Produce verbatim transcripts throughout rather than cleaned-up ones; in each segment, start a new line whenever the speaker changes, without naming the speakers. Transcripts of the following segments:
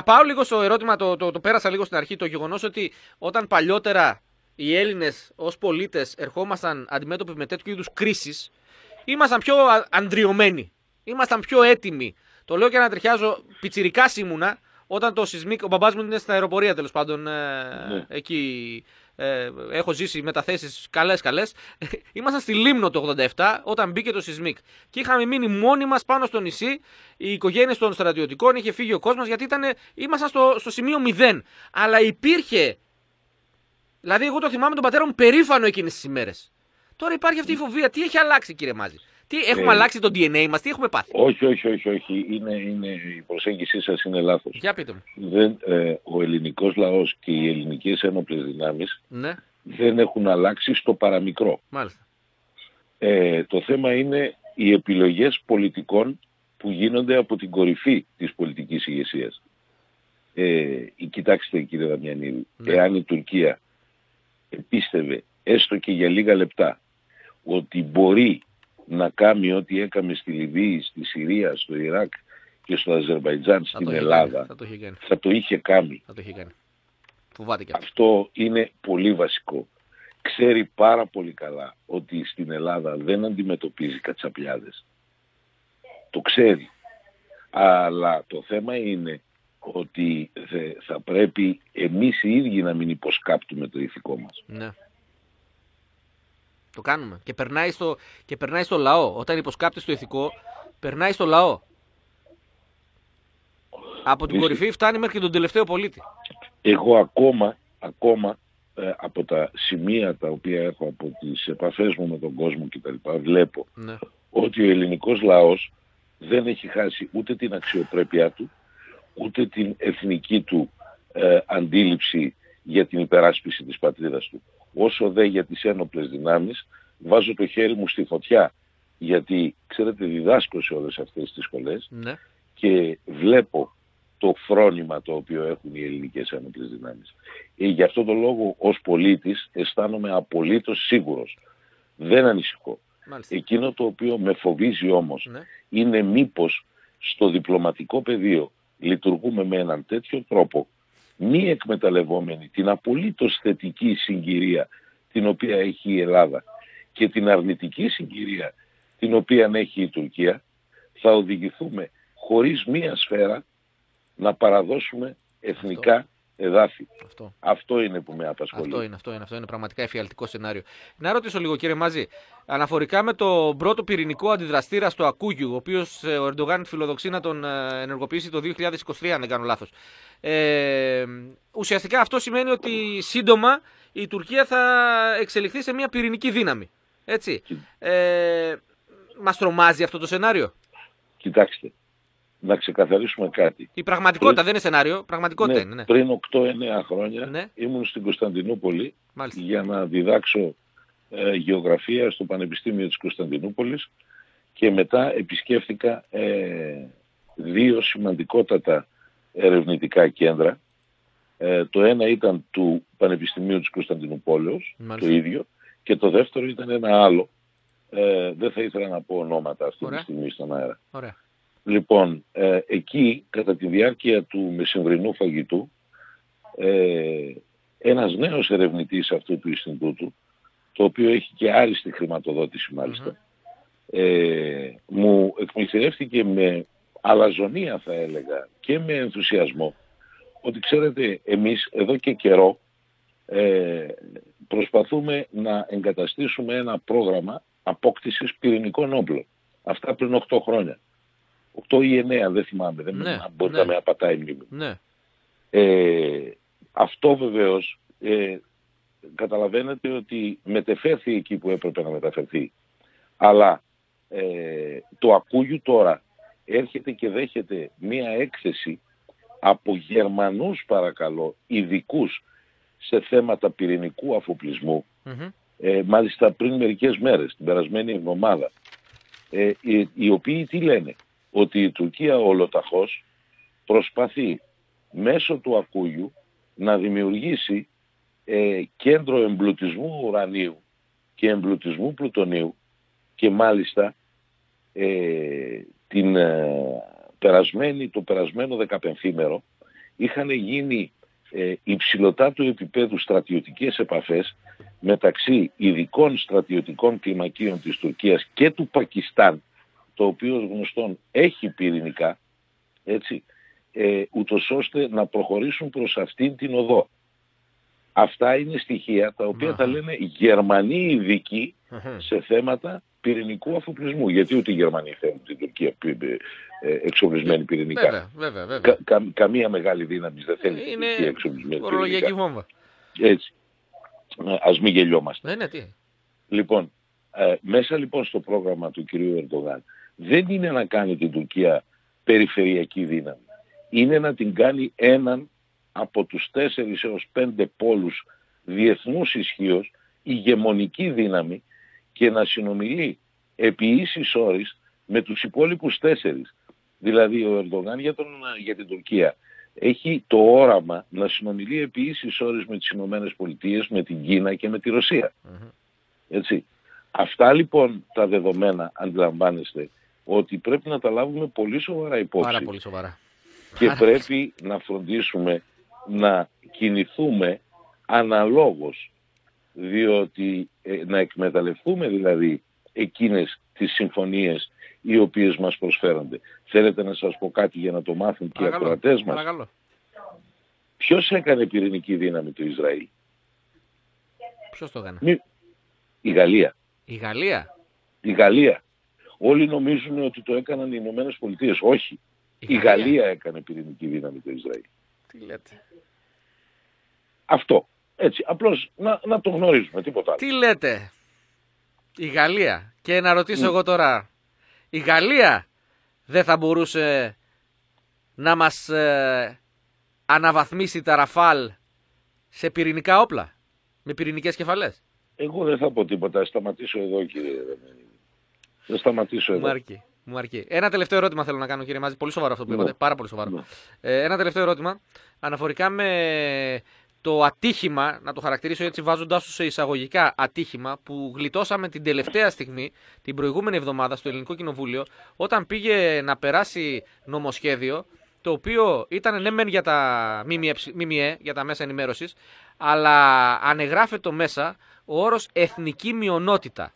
πάω λίγο στο ερώτημα, το, το, το πέρασα λίγο στην αρχή, το γεγονός ότι όταν παλιότερα οι Έλληνες ως πολίτες ερχόμασταν αντιμέτωποι με τέτοιου είδους κρίσεις, ήμασταν πιο αντριωμένοι, ήμασταν πιο έτοιμοι. Το λέω και να τριχιάζω, πιτσιρικάς ήμουνα, όταν το σεισμίκ, ο μπαμπάς μου είναι στην αεροπορία τέλος πάντων, ε, ναι. εκεί ε, έχω ζήσει μεταθέσεις καλές καλές. Ήμασταν στη Λίμνο το ογδόντα επτά όταν μπήκε το σεισμίκ και είχαμε μείνει μόνοι μας πάνω στο νησί, οι οικογένειες των στρατιωτικών, είχε φύγει ο κόσμος γιατί ήταν, ήμασταν στο, στο σημείο μηδέν. Αλλά υπήρχε, δηλαδή εγώ το θυμάμαι τον πατέρα μου περήφανο εκείνες τις ημέρες. Τώρα υπάρχει αυτή η φοβία. Τι έχει αλλάξει, κύριε Μάζη? Τι, έχουμε ε, αλλάξει το ντι εν έι μας, τι έχουμε πάθει?
Όχι, όχι, όχι, όχι. Είναι, είναι, η προσέγγιση σας είναι λάθος.
Για πείτε μου.
Δεν, ε, ο ελληνικός λαός και οι ελληνικές ένοπλες δυνάμεις, ναι, δεν έχουν αλλάξει στο παραμικρό.
Μάλιστα.
Ε, το θέμα είναι οι επιλογές πολιτικών που γίνονται από την κορυφή της πολιτικής ηγεσίας. Ε, κοιτάξτε, κύριε Δαμιανίδη, ναι, εάν η Τουρκία πίστευε έστω και για λίγα λεπτά ότι μπορεί να κάνει ό,τι έκαμε στη Λιβύη, στη Συρία, στο Ιράκ και στο Αζερβαϊτζάν στην Ελλάδα, θα το είχε κάνει. Θα το είχε κάνει.
Θα το είχε κάνει. Φοβάται και αυτό.
Αυτό είναι πολύ βασικό. Ξέρει πάρα πολύ καλά ότι στην Ελλάδα δεν αντιμετωπίζει κατσαπλιάδες. Το ξέρει. Αλλά το θέμα είναι ότι θα πρέπει εμείς οι ίδιοι να μην υποσκάπτουμε το ηθικό μας.
Ναι. Το κάνουμε. Και περνάει στο, και περνάει στο λαό. Όταν υποσκάπτεις το ηθικό, περνάει στο λαό. Από την Είστε... κορυφή φτάνει μέχρι και τον τελευταίο πολίτη.
Εγώ ακόμα, ακόμα ε, από τα σημεία τα οποία έχω από τις επαφές μου με τον κόσμο κτλ. Βλέπω, ναι, ότι ο ελληνικός λαός δεν έχει χάσει ούτε την αξιοπρέπειά του, ούτε την εθνική του ε, αντίληψη για την υπεράσπιση της πατρίδας του. Όσο δε για τις ένοπλες δυνάμεις, βάζω το χέρι μου στη φωτιά, γιατί ξέρετε διδάσκω σε όλες αυτές τις σχολές, ναι, και βλέπω το φρόνημα το οποίο έχουν οι ελληνικές ένοπλες δυνάμεις. Ε, γι' αυτό το λόγο ως πολίτης αισθάνομαι απολύτως σίγουρος. Δεν ανησυχώ. Μάλιστα. Εκείνο το οποίο με φοβίζει όμως, ναι, είναι μήπως στο διπλωματικό πεδίο λειτουργούμε με έναν τέτοιο τρόπο, μη εκμεταλλευόμενοι την απολύτως θετική συγκυρία την οποία έχει η Ελλάδα και την αρνητική συγκυρία την οποία έχει η Τουρκία, θα οδηγηθούμε χωρίς μία σφαίρα να παραδώσουμε εθνικά αυτό. εδάφη. Αυτό. αυτό είναι που με απασχολεί.
Αυτό είναι, αυτό είναι, αυτό είναι πραγματικά εφιαλτικό σενάριο. Να ρωτήσω λίγο, κύριε Μάζη, αναφορικά με το πρώτο πυρηνικό αντιδραστήρα στο Ακούγιου, ο οποίος ο Ερντογάν φιλοδοξεί να τον ενεργοποιήσει το δύο χιλιάδες είκοσι τρία, αν δεν κάνω λάθος. Ε, ουσιαστικά αυτό σημαίνει ότι σύντομα η Τουρκία θα εξελιχθεί σε μια πυρηνική δύναμη. Έτσι. Ε, μας τρομάζει αυτό το σενάριο?
Κοιτάξτε, να ξεκαθαρίσουμε κάτι.
Η πραγματικότητα πριν... δεν είναι σενάριο, πραγματικότητα
ναι,
είναι. Ναι.
Πριν οκτώ εννέα χρόνια, ναι, ήμουν στην Κωνσταντινούπολη, μάλιστα, για να διδάξω ε, γεωγραφία στο Πανεπιστήμιο της Κωνσταντινούπολης και μετά επισκέφθηκα ε, δύο σημαντικότατα ερευνητικά κέντρα. Ε, το ένα ήταν του Πανεπιστημίου της Κωνσταντινούπολης, το ίδιο, και το δεύτερο ήταν ένα άλλο. Ε, δεν θα ήθελα να πω ονόματα αυτή τη στιγμή στον αέρα.
Ωραία.
Λοιπόν, ε, εκεί κατά τη διάρκεια του μεσημβρινού φαγητού, ε, ένας νέος ερευνητής αυτού του Ινστιτούτου, το οποίο έχει και άριστη χρηματοδότηση μάλιστα, mm-hmm. ε, μου εκμυθυρεύτηκε με αλαζονία, θα έλεγα, και με ενθουσιασμό, ότι ξέρετε, εμείς εδώ και καιρό ε, προσπαθούμε να εγκαταστήσουμε ένα πρόγραμμα απόκτησης πυρηνικών όπλων. Αυτά πριν οκτώ χρόνια. οκτώ ή εννέα, δεν θυμάμαι, δεν ναι, μπορεί ναι. να με απατάει η μνήμη.
Ναι.
Ε, αυτό βεβαίως ε, καταλαβαίνετε ότι μετεφέρθη εκεί που έπρεπε να μεταφερθεί. Αλλά ε, το Ακούγιου τώρα έρχεται και δέχεται μία έκθεση από Γερμανούς, παρακαλώ, ειδικούς σε θέματα πυρηνικού αφοπλισμού, mm-hmm. ε, μάλιστα πριν μερικές μέρες, την περασμένη εβδομάδα, ε, οι, οι οποίοι τι λένε? Ότι η Τουρκία ολοταχώς προσπαθεί μέσω του Ακούγιου να δημιουργήσει ε, κέντρο εμπλουτισμού ουρανίου και εμπλουτισμού πλουτονίου, και μάλιστα ε, την, ε, περασμένη, το περασμένο δεκαπενθήμερο είχαν γίνει ε, υψηλωτάτου επίπεδου στρατιωτικές επαφές μεταξύ ειδικών στρατιωτικών κλιμακίων της Τουρκίας και του Πακιστάν, το οποίο ως γνωστόν έχει πυρηνικά, έτσι, ε, ούτως ώστε να προχωρήσουν προς αυτήν την οδό. Αυτά είναι στοιχεία τα οποία τα λένε Γερμανοί ειδικοί σε θέματα πυρηνικού αφοπλισμού. Γιατί ούτε οι Γερμανοί θέλουν την Τουρκία εξοπλισμένη πυρηνικά.
Βέβαια, βέβαια, βέβαια.
Κα, κα, καμία μεγάλη δύναμη δεν θέλει την Τουρκία εξοπλισμένη πυρηνικά. Είναι ορολογιακή
βόμβα.
Έτσι. Ας μην γελιόμαστε.
Ναι, ναι, τι.
Λοιπόν, ε, μέσα λοιπόν στο πρόγραμμα του κυρίου Ερντογάν δεν είναι να κάνει την Τουρκία περιφερειακή δύναμη. Είναι να την κάνει έναν από τους τέσσερις έως πέντε πόλους διεθνούς ισχύως, ηγεμονική δύναμη, και να συνομιλεί επί ίσης όρης με τους υπόλοιπους τέσσερις. Δηλαδή ο Ερντογάν για, τον, για την Τουρκία έχει το όραμα να συνομιλεί επί ίσης όρης με τις Ηνωμένες Πολιτείες, με την Κίνα και με τη Ρωσία. Mm-hmm. Έτσι. Αυτά λοιπόν τα δεδομένα, αντιλαμβάνεστε, ότι πρέπει να τα λάβουμε πολύ σοβαρά υπόψη.
Πάρα πολύ σοβαρά.
Και Πάρα πρέπει να φροντίσουμε να κινηθούμε αναλόγως, διότι ε, να εκμεταλλευτούμε δηλαδή εκείνες τις συμφωνίες οι οποίες μας προσφέρονται. Θέλετε να σας πω κάτι για να το μάθουν και οι ακροατές μας?
Παρακαλώ.
Ποιος έκανε πυρηνική δύναμη του Ισραήλ?
Ποιος το έκανε?
Μη... Η Γαλλία.
Η Γαλλία.
Η Γαλλία. Όλοι νομίζουν ότι το έκαναν οι Ηνωμένες Πολιτείες. Όχι. Η, η Γαλλία. Γαλλία έκανε πυρηνική δύναμη του Ισραήλ.
Τι λέτε?
Αυτό. Έτσι. Απλώς να, να το γνωρίζουμε. Τίποτα άλλο.
Τι λέτε? Η Γαλλία. Και να ρωτήσω mm. εγώ τώρα. Η Γαλλία δεν θα μπορούσε να μας ε, αναβαθμίσει τα Ραφάλ σε πυρηνικά όπλα? Με πυρηνικές κεφαλές?
Εγώ δεν θα πω τίποτα. Θα σταματήσω εδώ, κύριε. Θα σταματήσω εδώ.
Μου αρκεί. Μου αρκεί. Ένα τελευταίο ερώτημα θέλω να κάνω, κύριε Μάζη. Πολύ σοβαρό αυτό που είπατε. Ναι. Πάρα πολύ σοβαρό. Ναι. Ε, ένα τελευταίο ερώτημα. Αναφορικά με το ατύχημα, να το χαρακτηρίσω έτσι βάζοντάς το σε εισαγωγικά ατύχημα, που γλιτώσαμε την τελευταία στιγμή, την προηγούμενη εβδομάδα στο Ελληνικό Κοινοβούλιο, όταν πήγε να περάσει νομοσχέδιο, το οποίο ήταν ναι μεν για τα ΜΜΕ, για τα μέσα ενημέρωσης, αλλά ανεγράφεται μέσα ο όρος εθνική μειονότητα.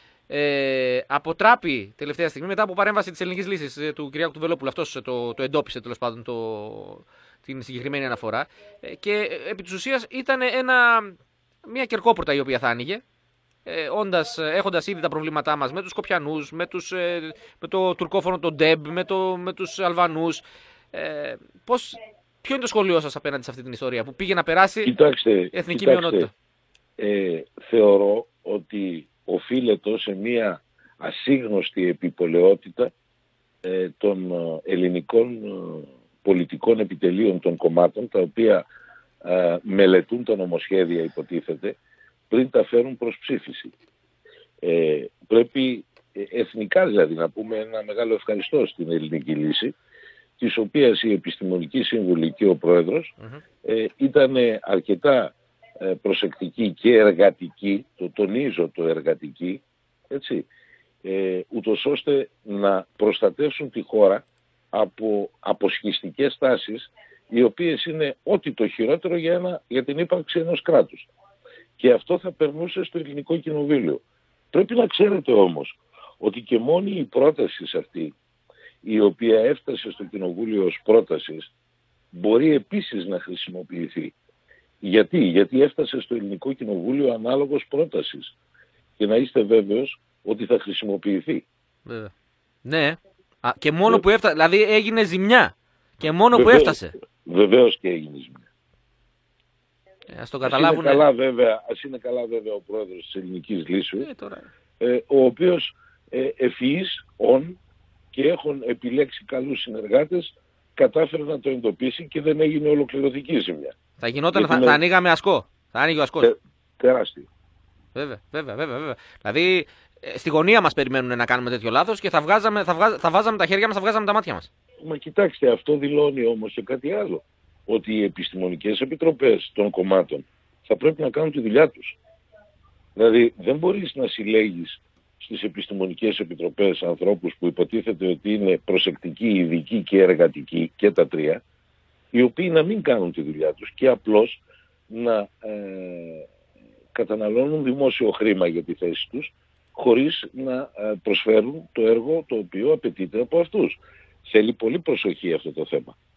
Ε, αποτράπη τελευταία στιγμή, μετά από παρέμβαση της Ελληνικής Λύσης ε, του κ. Κουτουβελόπουλου, αυτός το, το εντόπισε τέλος πάντων το, την συγκεκριμένη αναφορά, ε, και ε, επί της ουσίας ήταν ένα, μια κερκόπορτα η οποία θα άνοιγε, ε, όντας, έχοντας ήδη τα προβλήματά μας με τους Σκοπιανούς, με, τους, ε, με το τουρκόφωνο τον Ντεμπ, με, το, με τους Αλβανούς. Ε, πώς, ποιο είναι το σχολείο σας απέναντι σε αυτή την ιστορία που πήγε να περάσει
κοιτάξτε,
εθνική
κοιτάξτε,
μειονότητα?
Ε, θεωρώ ότι οφείλεται σε μια ασύγνωστη επιπολαιότητα ε, των ελληνικών ε, πολιτικών επιτελείων των κομμάτων, τα οποία ε, μελετούν τα νομοσχέδια, υποτίθεται, πριν τα φέρουν προς ψήφιση. Ε, πρέπει ε, εθνικά δηλαδή να πούμε ένα μεγάλο ευχαριστώ στην Ελληνική Λύση, της οποίας η Επιστημονική Σύμβουλη και ο Πρόεδρος mm-hmm. ε, ήταν αρκετά ε, προσεκτικοί και εργατικοί, το τονίζω το εργατικοί, έτσι, ε, ούτως ώστε να προστατεύσουν τη χώρα από αποσχιστικές τάσεις, οι οποίες είναι ό,τι το χειρότερο για, ένα, για την ύπαρξη ενός κράτους. Και αυτό θα περνούσε στο Ελληνικό Κοινοβούλιο. Πρέπει να ξέρετε όμως ότι και μόνη η πρόταση αυτή, η οποία έφτασε στο Κοινοβούλιο ως πρόταση, μπορεί επίσης να χρησιμοποιηθεί. Γιατί? Γιατί έφτασε στο Ελληνικό Κοινοβούλιο ανάλογος πρότασης. Και να είστε βέβαιος ότι θα χρησιμοποιηθεί.
Βέβαια. Ναι. Α, και μόνο Βε... που έφτασε, δηλαδή έγινε ζημιά. Και μόνο
Βεβαίως,
που έφτασε.
Βεβαίως και έγινε ζημιά.
Ε, ας το καταλάβουν.
Ας είναι καλά βέβαια, ας είναι καλά βέβαια ο πρόεδρος της Ελληνικής Λύσης,
ε, τώρα...
ε, ο οποίος ε, ευφυής, ον, και έχουν επιλέξει καλούς συνεργάτες, κατάφερε να το εντοπίσει και δεν έγινε ολοκληρωτική ζημιά.
Θα γινόταν, θα, είναι... θα ανοίγαμε ασκό. Θα άνοιγε ο ασκός.
Τε, τεράστιο.
Βέβαια, βέβαια, βέβαια, βέβαια. Δηλαδή, στη γωνία μας περιμένουν να κάνουμε τέτοιο λάθος και θα, βγάζαμε, θα, βγάζ, θα βάζαμε τα χέρια μας, θα βγάζαμε τα μάτια μας.
Μα κοιτάξτε, αυτό δηλώνει όμως και κάτι άλλο. Ότι οι επιστημονικές επιτροπές των κομμάτων θα πρέπει να κάνουν τη δουλειά τους. Δηλαδή, δεν μπορείς να συλλέγεις στις επιστημονικές επιτροπές ανθρώπους που υποτίθεται ότι είναι προσεκτικοί, ειδικοί και εργατικοί, και τα τρία, οι οποίοι να μην κάνουν τη δουλειά τους και απλώς να ε, καταναλώνουν δημόσιο χρήμα για τη θέση τους, χωρίς να ε, προσφέρουν το έργο το οποίο απαιτείται από αυτούς. Θέλει πολύ προσοχή αυτό το θέμα.